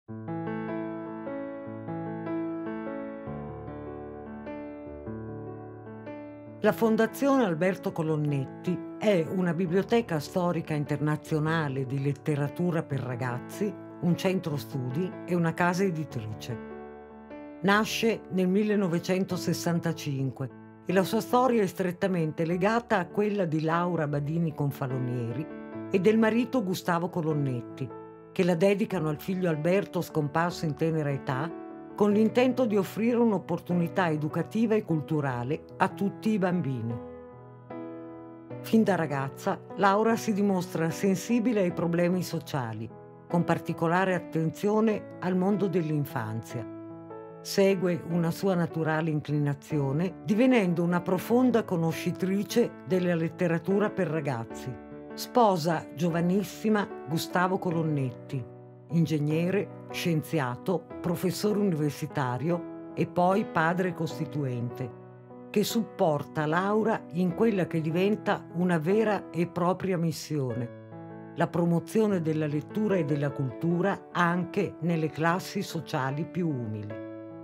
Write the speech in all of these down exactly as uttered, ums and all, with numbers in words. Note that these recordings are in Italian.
La Fondazione Alberto Colonnetti è una biblioteca storica internazionale di letteratura per ragazzi, un centro studi e una casa editrice. Nasce nel millenovecentosessantacinque e la sua storia è strettamente legata a quella di Laura Badini Confalonieri e del marito Gustavo Colonnetti, che la dedicano al figlio Alberto scomparso in tenera età, con l'intento di offrire un'opportunità educativa e culturale a tutti i bambini. Fin da ragazza, Laura si dimostra sensibile ai problemi sociali, con particolare attenzione al mondo dell'infanzia. Segue una sua naturale inclinazione, divenendo una profonda conoscitrice della letteratura per ragazzi. Sposa giovanissima Gustavo Colonnetti, ingegnere, scienziato, professore universitario e poi padre costituente, che supporta Laura in quella che diventa una vera e propria missione: la promozione della lettura e della cultura anche nelle classi sociali più umili.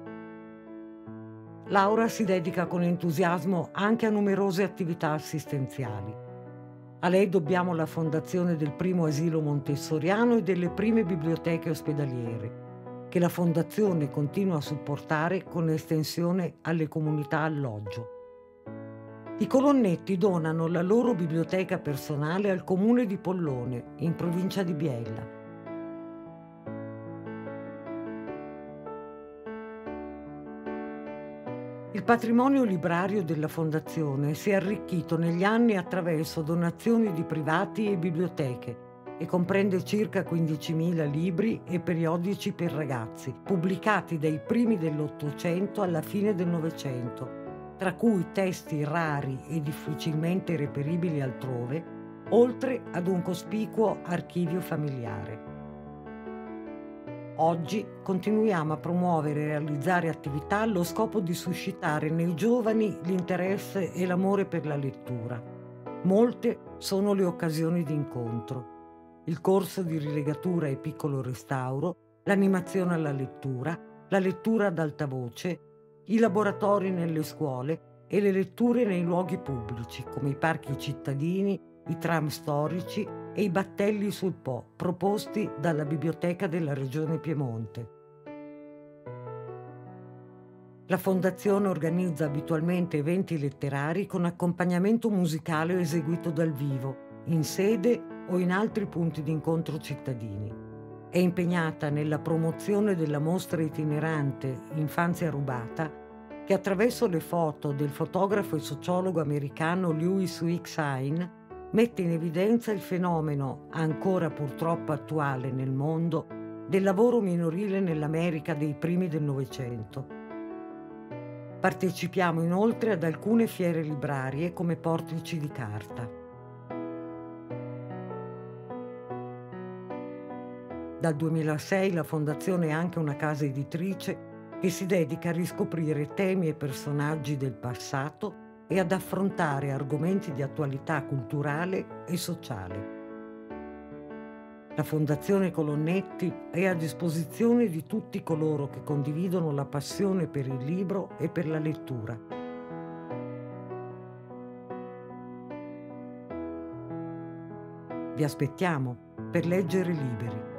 Laura si dedica con entusiasmo anche a numerose attività assistenziali. A lei dobbiamo la fondazione del primo asilo montessoriano e delle prime biblioteche ospedaliere, che la fondazione continua a supportare con estensione alle comunità alloggio. I Colonnetti donano la loro biblioteca personale al comune di Pollone, in provincia di Biella. Il patrimonio librario della Fondazione si è arricchito negli anni attraverso donazioni di privati e biblioteche e comprende circa quindicimila libri e periodici per ragazzi, pubblicati dai primi dell'Ottocento alla fine del Novecento, tra cui testi rari e difficilmente reperibili altrove, oltre ad un cospicuo archivio familiare. Oggi continuiamo a promuovere e realizzare attività allo scopo di suscitare nei giovani l'interesse e l'amore per la lettura. Molte sono le occasioni di incontro: il corso di rilegatura e piccolo restauro, l'animazione alla lettura, la lettura ad alta voce, i laboratori nelle scuole e le letture nei luoghi pubblici, come i parchi cittadini, i tram storici e i battelli sul Po, proposti dalla Biblioteca della Regione Piemonte. La Fondazione organizza abitualmente eventi letterari con accompagnamento musicale eseguito dal vivo, in sede o in altri punti di incontro cittadini. È impegnata nella promozione della mostra itinerante Infanzia rubata, che attraverso le foto del fotografo e sociologo americano Louis Weeks Hine mette in evidenza il fenomeno, ancora purtroppo attuale nel mondo, del lavoro minorile nell'America dei primi del Novecento. Partecipiamo inoltre ad alcune fiere librarie come Portici di Carta. Dal duemilasei la Fondazione è anche una casa editrice che si dedica a riscoprire temi e personaggi del passato e ad affrontare argomenti di attualità culturale e sociale. La Fondazione Colonnetti è a disposizione di tutti coloro che condividono la passione per il libro e per la lettura. Vi aspettiamo per leggere liberi.